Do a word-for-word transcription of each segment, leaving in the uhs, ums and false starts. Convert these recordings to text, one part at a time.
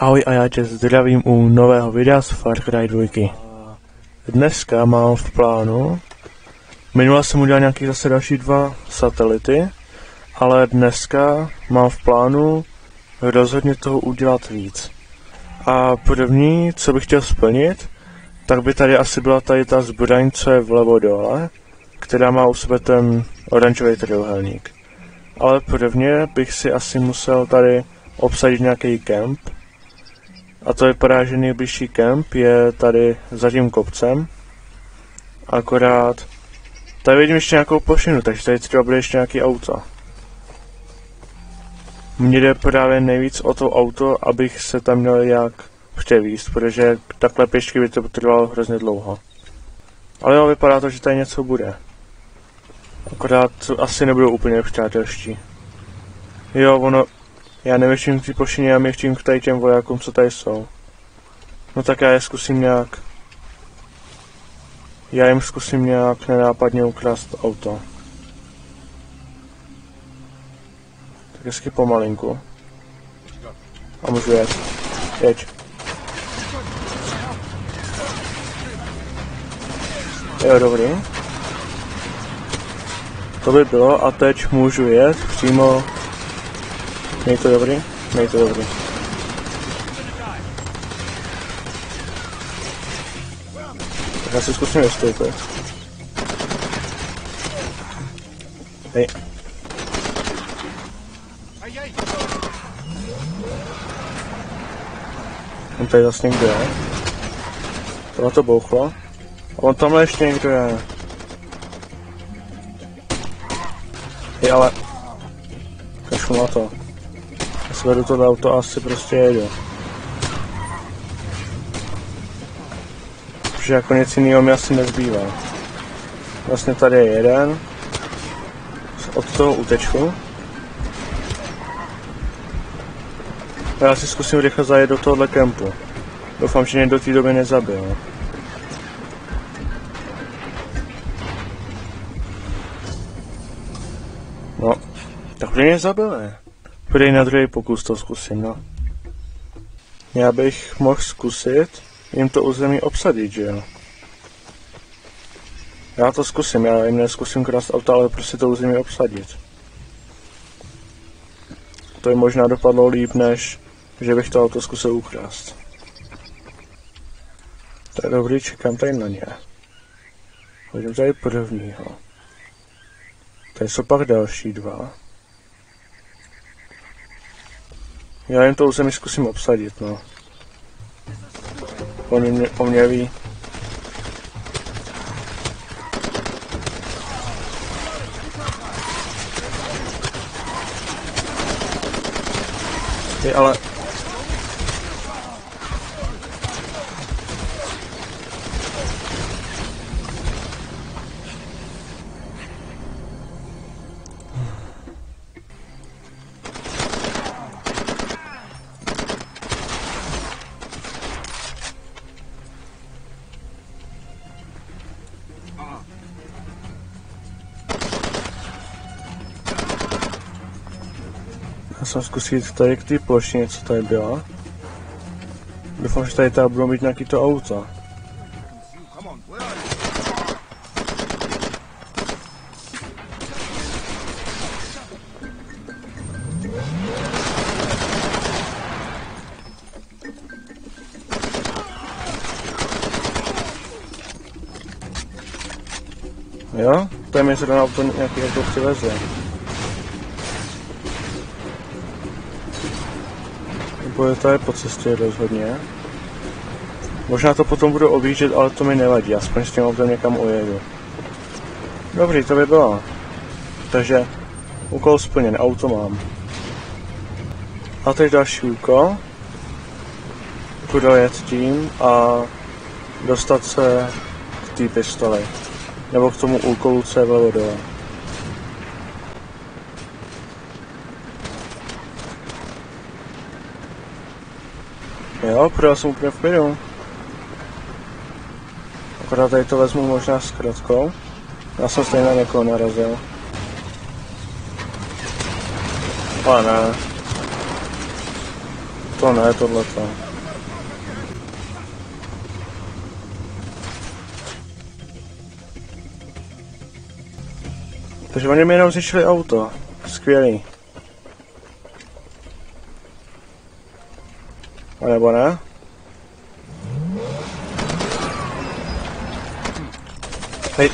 Ahoj a já tě zdravím u nového videa z Far Cry dva. Dneska mám v plánu, minule jsem udělal nějaký zase další dva satelity, ale dneska mám v plánu rozhodně toho udělat víc. A první, co bych chtěl splnit, tak by tady asi byla tady ta zbraň, co je vlevo dole, která má u sebe ten oranžový trojúhelník. Ale prvně bych si asi musel tady obsadit nějaký kemp. A to vypadá, že nejbližší kemp je tady za tím kopcem. Akorát tady vidím ještě nějakou plošinu, takže tady třeba bude ještě nějaký auto. Mně jde právě nejvíc o to auto, abych se tam měl jak převíst, protože takhle pěšky by to trvalo hrozně dlouho. Ale jo, vypadá to, že tady něco bude. Akorát asi nebudou úplně přátelští. Jo, ono... Já nevěřím k té plošině, já věřím k tady těm vojákům, co tady jsou. No tak já je zkusím nějak... Já jim zkusím nějak nenápadně ukrást auto. Tak hezky pomalinku. A můžu jet. Jeď. Jo, dobrý. To by bylo a teď můžu jet přímo... Měj to dobrý? Měj to dobrý. Tak já si zkusím vystoupit. Hej. On tady zase někdo je. Tohle to bouchlo. A on tamhle ještě někdo je. Hej, ale... Kašlu na to. Svedu to auto a asi prostě jedu. Protože jako nic jiného mi asi nezbývá. Vlastně tady je jeden. Od toho utečku. A já si zkusím rychle zajet do tohohle kempu. Doufám, že mě do té doby nezabil. No, tak mě zabil, ne? Půjdej na druhý pokus, to zkusím, no. Já bych mohl zkusit jim to území obsadit, že jo? Já to zkusím, já jim neskusím krást auta, ale prostě to území obsadit. To je možná dopadlo líp, než že bych to auto zkusil ukrást. To je dobrý, čekám tady na ně. Hodím tady prvního. Tady jsou pak další dva. Já jim to území zkusím obsadit, no. Oni mě, o mě ví. Ty, ale... Já jsem zkusit tady k té plošině, co tady byla. Doufám, že tady tady budou mít nějaký to auto. Jo? Tady mi se ten auto nějaký auto přiveze. Bude tady po cestě rozhodně. Možná to potom budu objíždět, ale to mi nevadí, aspoň s tím autem někam ujedu. Dobrý, to by bylo. Takže úkol splněn, auto mám. A teď další úkol. Dojet tím a dostat se k té pistoli. Nebo k tomu úkolu, co je vlevo dole. Jo, protože jsem úplně v klidu. Akorát tady to vezmu možná s krátkou. Já jsem stejně na někoho narazil. Ale ne. To ne, tohleto. Takže oni mi jenom zničili auto. Skvělý. A nebo ne? Hej.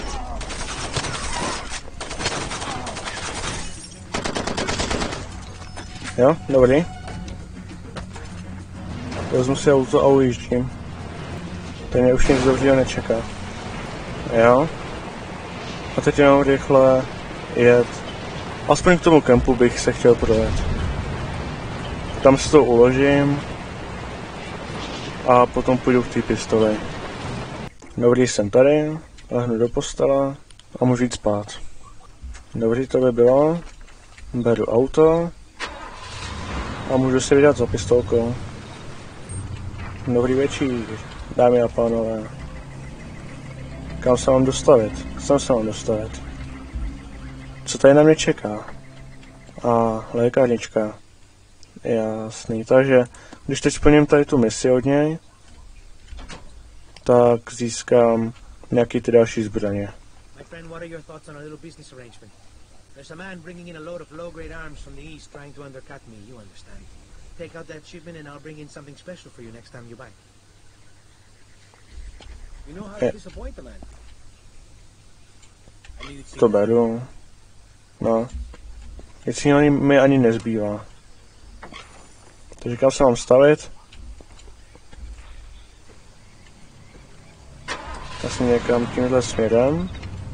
Jo, dobrý. Vezmu si auto a ujíždím. Ten mě už nic dobřeho nečeká. Jo. A teď jenom rychle jet. Aspoň k tomu kempu bych se chtěl projet. Tam si to uložím. A potom půjdu k té pistoli. Dobrý, jsem tady. Lehnu do postele a můžu jít spát. Dobrý to by bylo. Beru auto. A můžu si vydat za pistolkou. Dobrý večer, dámy a pánové. Kam se mám dostavit? Kam se mám dostavit? Co tady na mě čeká? A lékárnička. Jasný, takže když teď splním tady tu misi od něj, tak získám nějaký ty další zbraně. My friend, what are your thoughts on a little business arrangement? There's a man bringing in a load of low-grade arms from the east trying to undercut me, you understand. Take out that shipment and I'll bring in something special for you next time you buy. You know how to disappoint the man. To beru. No. Nic jiného mi ani nezbývá. Takže kam se mám stavit? Asi někam tímhle směrem.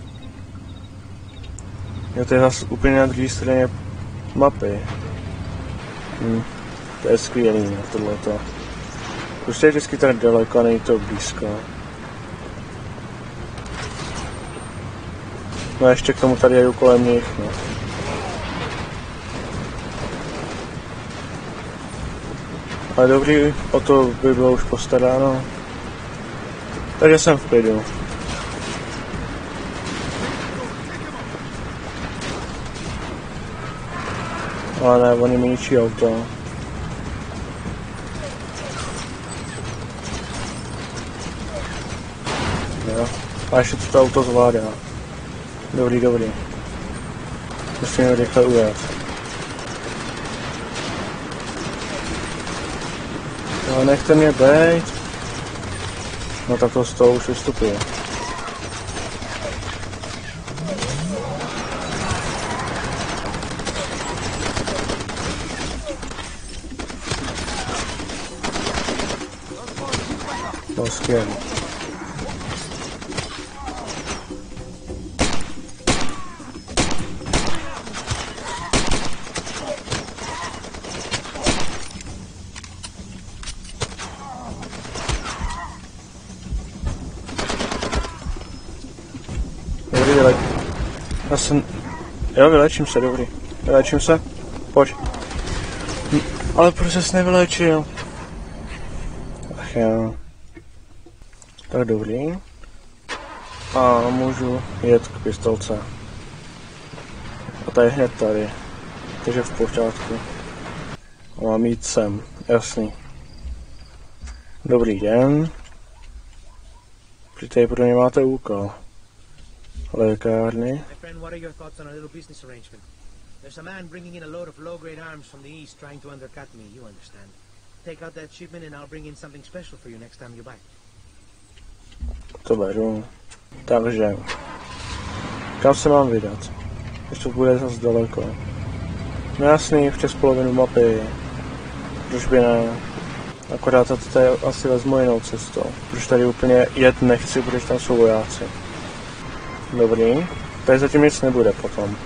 Jo, to je zase úplně na druhé straně mapy. Hm. To je skvělý, no, tohleto. Prostě je vždycky tak daleko a není to blízko. No a ještě k tomu tady jedu kolem nich, no. Ale dobrý, o to by bylo už postaráno. Takže jsem v klidu. Ale ne, oni mi ničí auto. Jo. A ještě to auto zvládá. Dobrý, dobrý. Musím rychle ujet. No, nechte mě bejt. No tak to z toho už vystupuje. No skvělý. Já jsem... Jo, vylečím se, dobrý. Vylečím se. Pojď. Hm, ale proč jsi nevylečil? Ach jo. Tak dobrý. A můžu jet k pistolce. A ta je hned tady. Takže v pořádku. A mám jít sem. Jasný. Dobrý den. Přijďte, pro mě máte úkol. Lékárny. My friend, what are your thoughts on a little business arrangement? There's a man bringing in a load of low-grade arms from the east trying to undercut me, you understand. Take out that shipment and I'll bring in something special for you next time you buy. To beru. Takže. Kam se mám vydat? Když to bude zase daleko. No jasný, přes polovinu mapy. Proč by ne? Akorát to tady asi vezmu jinou cestou. Protože tady úplně jet nechci, protože tam jsou vojáci. Dobrý. Tady zatím nic nebude potom.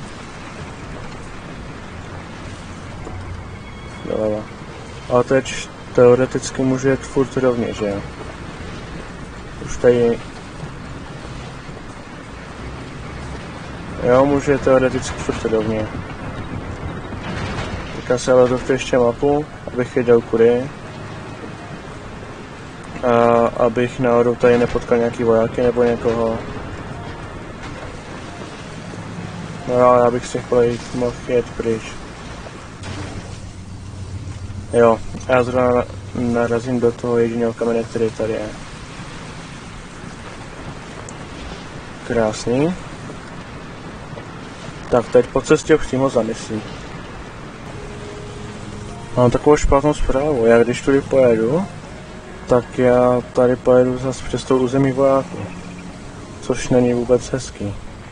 Doleva. Ale teď teoreticky můžu jet furt rovně, že jo? Už tady... Jo, můžu jet teoreticky furt rovně. Teďka se ale to ještě mapu, abych věděl kudy. A abych náhodou tady nepotkal nějaký vojáky nebo někoho. No ale já bych si chtěl jít, mohl jet pryč. Jo, já zrovna narazím do toho jediného kamene, který tady je. Krásný. Tak teď po cestě přímo za misí. Mám takovou špatnou zprávu. Já když tudy pojedu, tak já tady pojedu zase přes tou území vojáků. Což není vůbec hezký.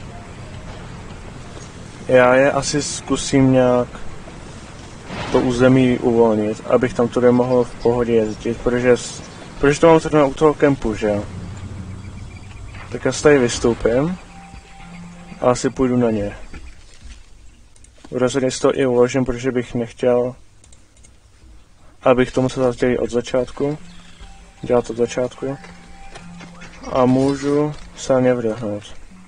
Já je asi zkusím nějak to území uvolnit, abych tam tudy mohl v pohodě jezdit, protože, protože to mám zrovna u toho kempu, že jo. Tak já se tady vystoupím a asi půjdu na ně. Rozhodně si to i uložím, protože bych nechtěl, abych tomu se zase dělal od začátku. Dělat od začátku. A můžu se na ně vdechnout.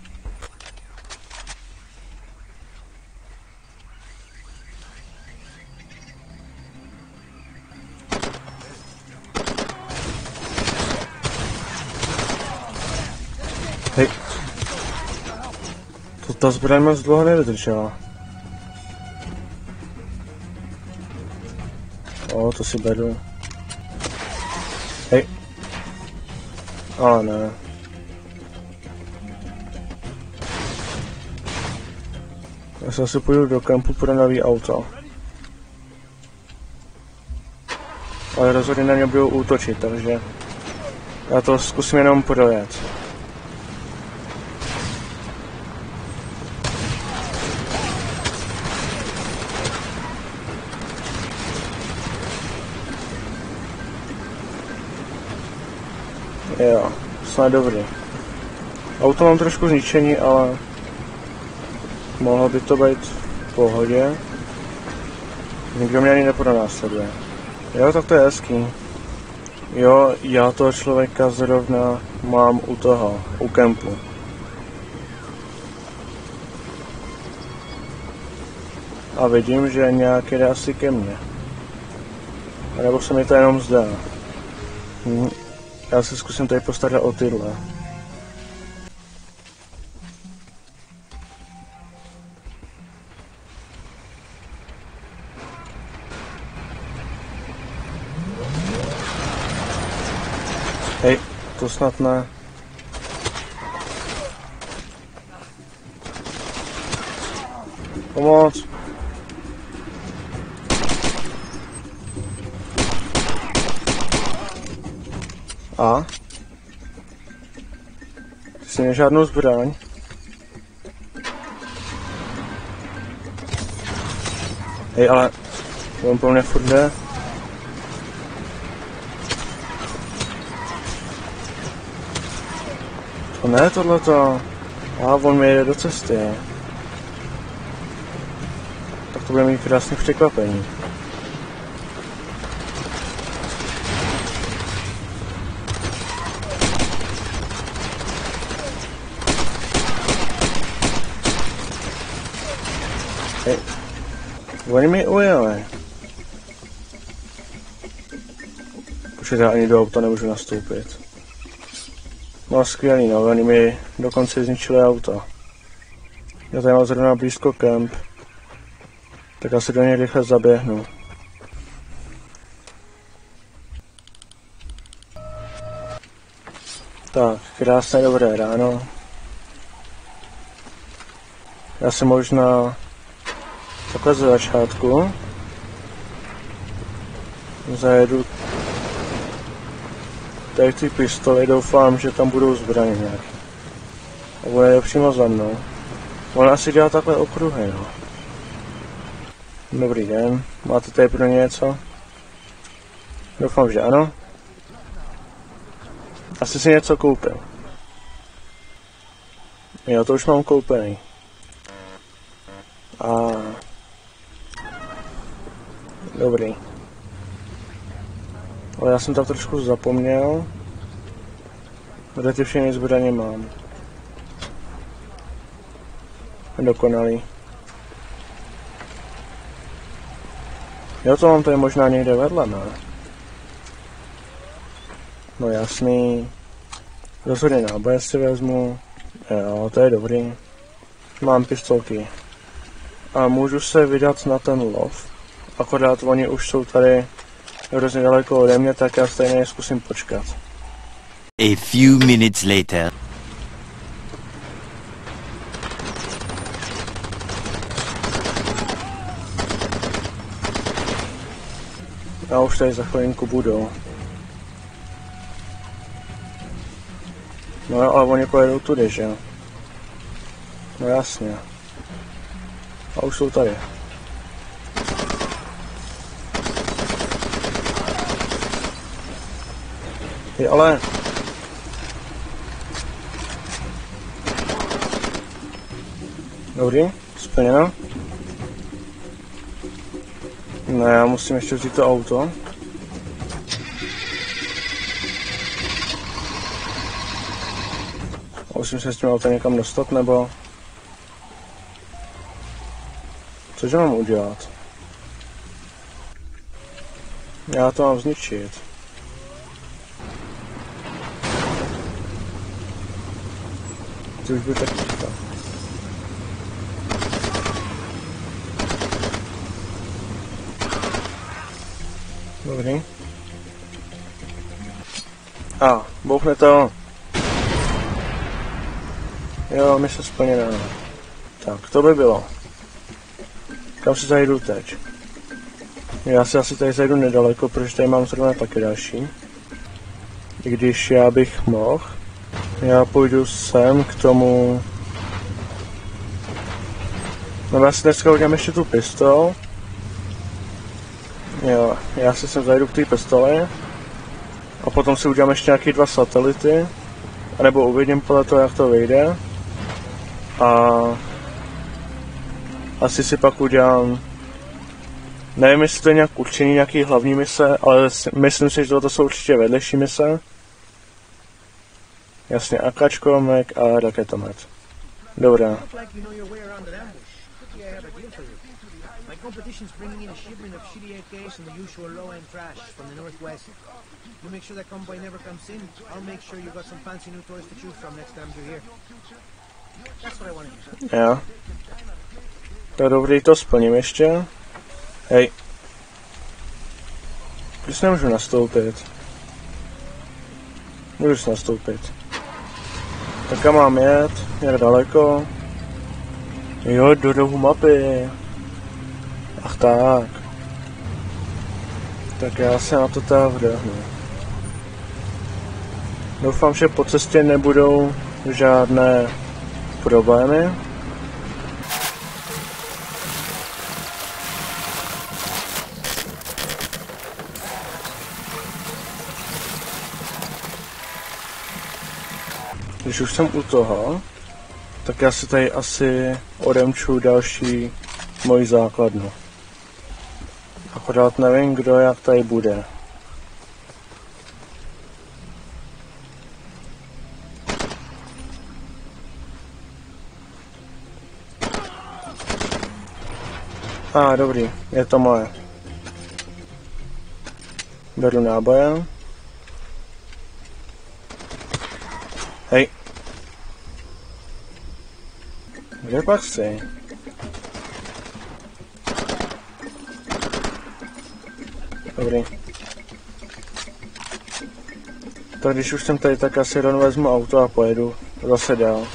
Hej. To ta zbraň moc dlouho nevydržela. O, to si beru. Hej. Ale ne. Já se asi půjdu do kempu pro nový auto. Ale rozhodně na mě budou útočit, takže já to zkusím jenom projet. Jo, snad dobrý. Auto mám trošku zničení, ale mohlo by to být v pohodě. Nikdo mě ani nepronásleduje. Jo, tak to je hezký. Jo, já toho člověka zrovna mám u toho, u kempu. A vidím, že nějak jde asi ke mně. A nebo se mi to jenom zdá. Hm. Já se zkusím tady postarat o tyhle. Hej, to snad ne. Pomoc. A? Ty jsi měl žádnou zbraň? Hej, ale on po mně furt jde. To ne, tohleto. A on mi jde do cesty. Tak to bude mít krásný překvapení. Hej, oni mi ujeli. Počkejte, ani do auta nemůžu nastoupit. No skvělý, no, oni mi dokonce zničili auto. Já tady mám zrovna blízko kemp. Tak asi do něj rychle zaběhnu. Tak, krásné dobré ráno. Já si možná takhle ze začátku zajedu tady ty pistoli, doufám, že tam budou zbraně nějaké. A bude přímo za mnou. On asi dělá takhle okruhy, no. Dobrý den, máte tady pro ně něco? Doufám, že ano. Asi si něco koupil. Jo, to už mám koupený. A dobrý. Ale já jsem tam trošku zapomněl. Kde ty všechny zbraně mám. Dokonalý. Jo, to mám tady možná někde vedle, ne? No jasný. Rozhodně náboje si vezmu. Jo, to je dobrý. Mám pistolky. A můžu se vydat na ten lov. Akorát oni už jsou tady hrozně daleko ode mě, tak já stejně zkusím počkat. A few minutes later. A už tady za chvilinku budou. No jo, ale oni pojedou tudy, že jo? No jasně. A už jsou tady. Je, ale... Dobrý, splněno. Ne, já musím ještě vzít to auto. Musím se s tím autem někam dostat, nebo... Cože mám udělat? Já to mám zničit. Ty už by tak říkal. Dobrý. A, bouchne to. Jo, mise splněná. Tak, to by bylo. Kam si zajdu teď? Já si asi tady zajdu nedaleko, protože tady mám zrovna taky další. I když já bych mohl. Já půjdu sem k tomu... No já si dneska udělám ještě tu pistol. Jo, já si sem zajdu k té pistoli. A potom si udělám ještě nějaký dva satelity. A nebo uvidím podle toho, jak to vyjde. A... Asi si pak udělám... Nevím, jestli to je nějak určený nějaký hlavní mise, ale myslím si, že to jsou určitě vedlejší mise. Jasně, AKčko, Mac a raketomet. Dobrá. Jo. To dobrý, to splním ještě. Hej. Když nemůžu nastoupit. Můžu nastoupit. Tak kam mám jet? Jak daleko? Jo, do rohu mapy. Ach tak. Tak já se na to teda vdehnu. Doufám, že po cestě nebudou žádné problémy. Když už jsem u toho, tak já si tady asi odemču další moji základnu. Akorát nevím, kdo jak tady bude. A ah, dobrý, je to moje. Beru náboje. Hej. Kde pak jsi? Dobrý. Tak když už jsem tady, tak asi rovnou vezmu auto a pojedu zase dál.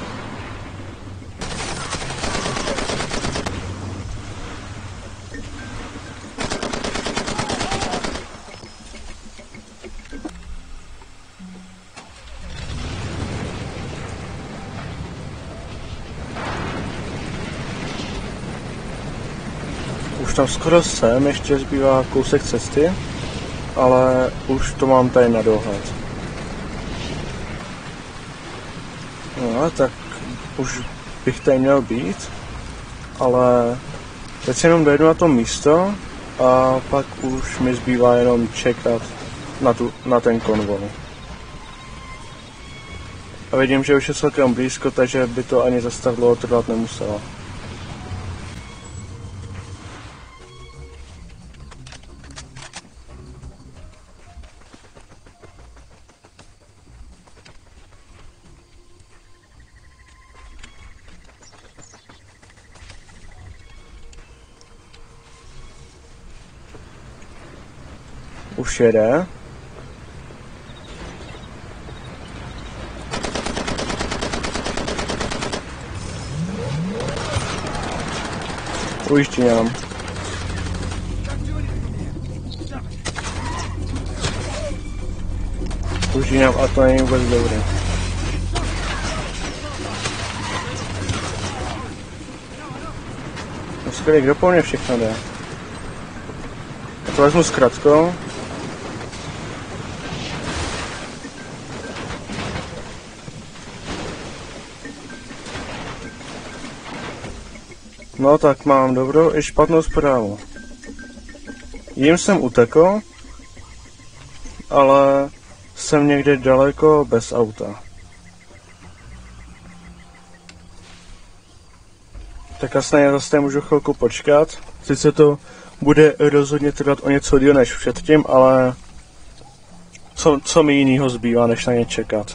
Už tam skoro jsem, ještě zbývá kousek cesty, ale už to mám tady na dohled. No, tak už bych tady měl být, ale teď se jenom dojedu na to místo a pak už mi zbývá jenom čekat na, tu, na ten konvoj. A vidím, že už je celkem blízko, takže by to ani zase tak dlouho trvat nemuselo. Už jede. Ujištěňám. Ujištěňám a to není vůbec dobré. Skvělý, kdo po mně všechno jde. Já to vezmu s kratkou. No tak mám dobrou i špatnou zprávu. Jím jsem utekl, ale jsem někde daleko bez auta. Tak jasně, já zase můžu chvilku počkat. Sice to bude rozhodně trvat o něco díl než předtím, ale co, co mi jinýho zbývá, než na ně čekat.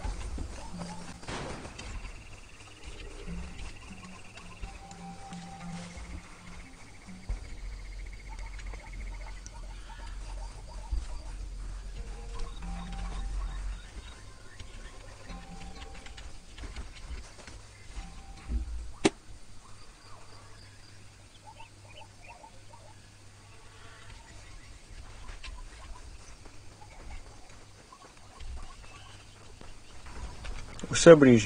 Už se blíží.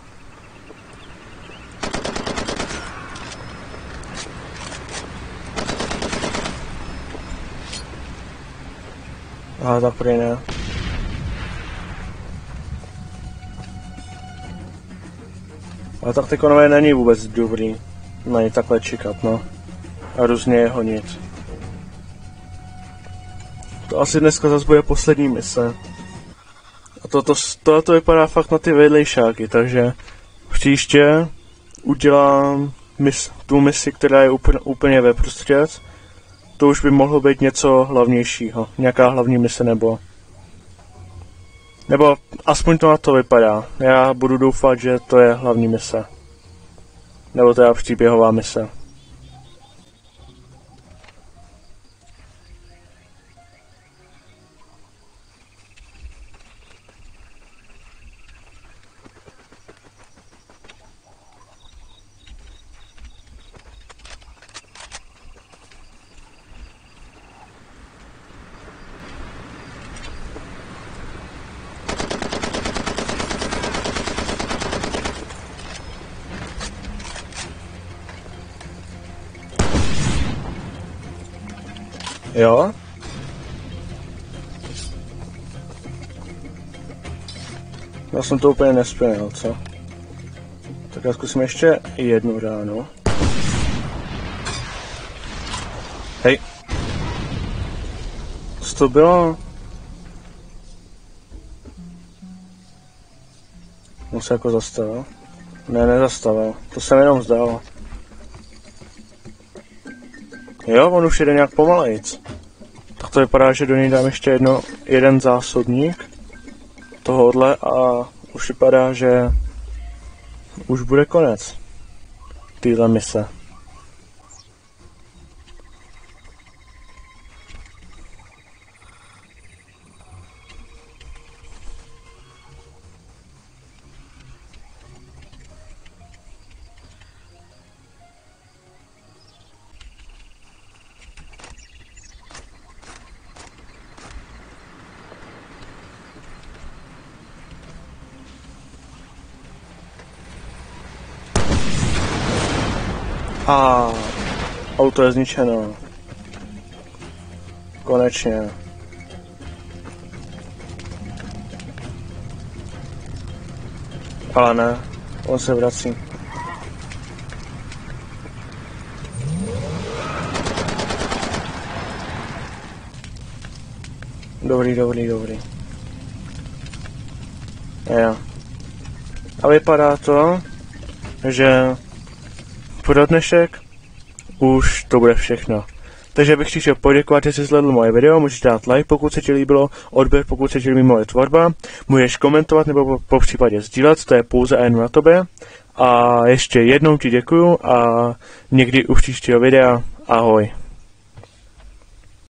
Aha, tak prý ne. Ale tak tekonové není vůbec dobrý na ně takhle čekat, no. A různě je honit. To asi dneska zase bude poslední mise. A toto to, to vypadá fakt na ty vedlejšáky, takže příště udělám mis, tu misi, která je úplně, úplně ve prostřed. To už by mohlo být něco hlavnějšího, nějaká hlavní mise nebo... Nebo aspoň to na to vypadá. Já budu doufat, že to je hlavní mise. Nebo to je příběhová mise. Jo? Já jsem to úplně nespěnil, co? Tak já zkusím ještě jednu ránu. Hej. Co to bylo? On se jako zastavil. Ne, nezastavil. To se mi jenom zdálo. Jo, on už jede nějak pomalejc. Tak to vypadá, že do něj dám ještě jedno, jeden zásobník tohohle a už vypadá, že už bude konec téhle mise. A auto je zničeno. Konečně. Ale ne, on se vrací. Dobrý, dobrý, dobrý. Jo. A vypadá to, že pro dnešek už to bude všechno. Takže bych chtěl poděkovat, že jsi sledl moje video, můžeš dát like, pokud se ti líbilo, odběr, pokud se ti líbí moje tvorba, můžeš komentovat nebo po, po případě sdílet, to je pouze jen na tobě. A ještě jednou ti děkuju a někdy u příštího videa, ahoj.